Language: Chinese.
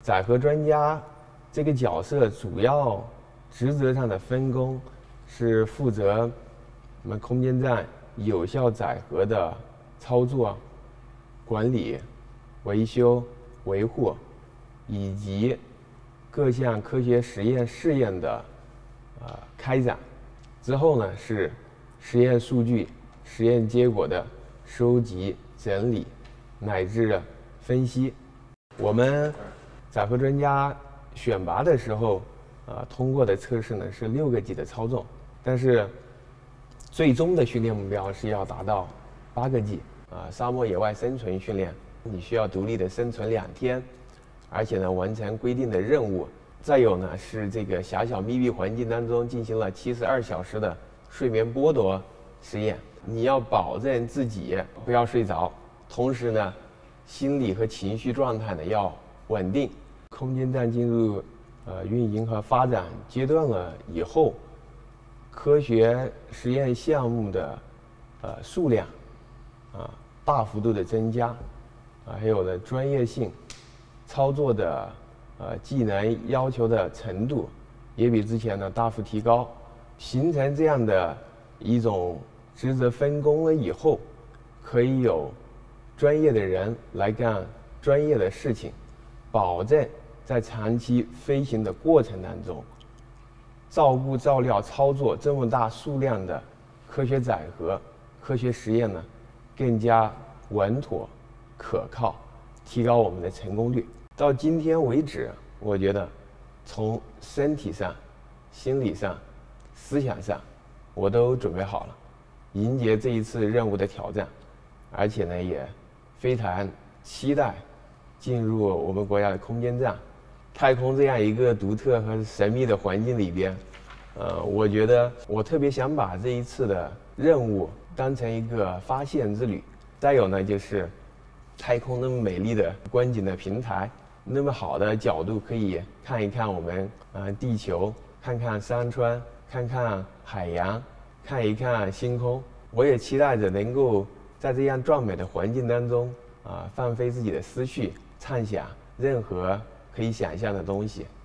载荷专家这个角色主要职责上的分工是负责我们空间站有效载荷的操作、管理、维修、维护，以及各项科学实验试验的开展。之后呢是实验数据、实验结果的收集、整理乃至分析。我们载荷专家选拔的时候，通过的测试呢是6个级的操纵，但是最终的训练目标是要达到8个级。沙漠野外生存训练，你需要独立的生存2天，而且呢完成规定的任务。再有呢是这个狭小密闭环境当中进行了72小时的睡眠剥夺实验，你要保证自己不要睡着，同时呢心理和情绪状态呢要稳定。空间站进入运营和发展阶段了以后，科学实验项目的数量大幅度的增加，还有呢专业性、操作的技能要求的程度也比之前呢大幅提高，形成这样的一种职责分工了以后，可以有专业的人来干专业的事情，保证在长期飞行的过程当中，照顾照料操作这么大数量的科学载荷、科学实验呢，更加稳妥可靠，提高我们的成功率。到今天为止，我觉得从身体上、心理上、思想上，我都准备好了，迎接这一次任务的挑战，而且呢，也非常期待进入我们国家的空间站、太空这样一个独特和神秘的环境里边。我觉得我特别想把这一次的任务当成一个发现之旅。再有呢，就是太空那么美丽的观景的平台，那么好的角度可以看一看我们地球，看看山川，看看海洋，看一看星空。我也期待着能够在这样壮美的环境当中放飞自己的思绪，畅想任何可以想象的东西。